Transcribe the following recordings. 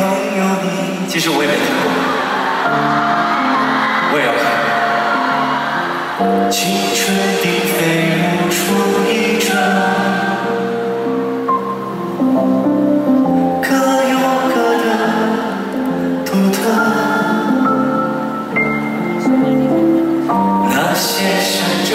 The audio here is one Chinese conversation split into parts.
朋友你，其实我也没听过，我也要看。青春并非无处一转，各有各的独特。那些闪着。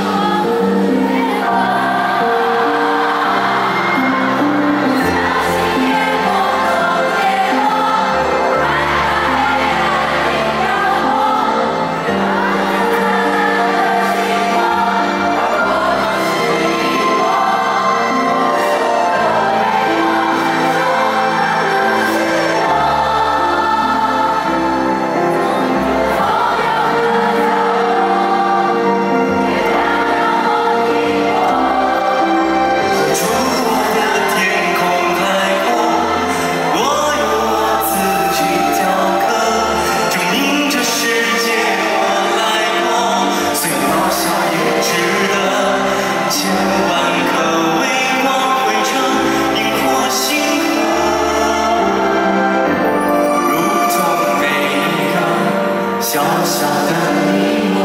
小小的你我，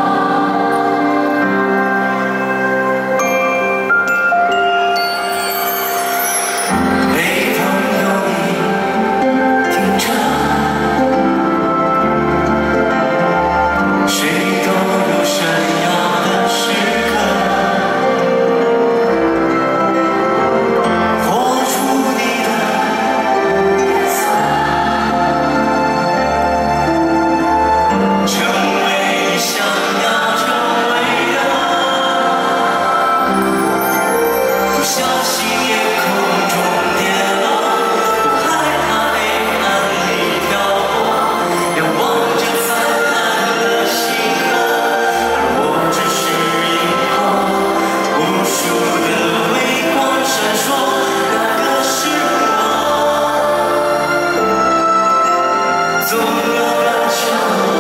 没朋友你听着，谁都有闪耀的时刻，活出你的颜色。 成为你想要成为的，不小心夜空中跌落，不害怕黑暗里漂泊，仰望着灿烂的星河，而我只是萤火，无数的微光闪烁，那个是我，走了半角落。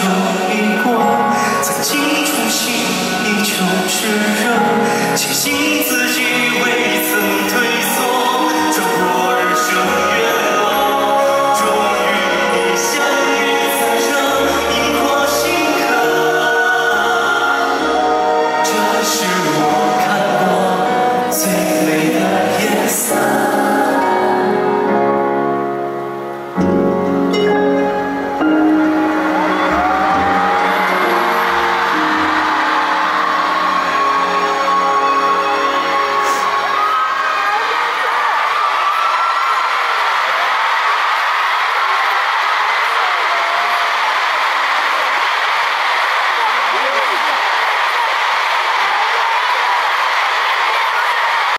曾经初心依旧炽热，庆幸。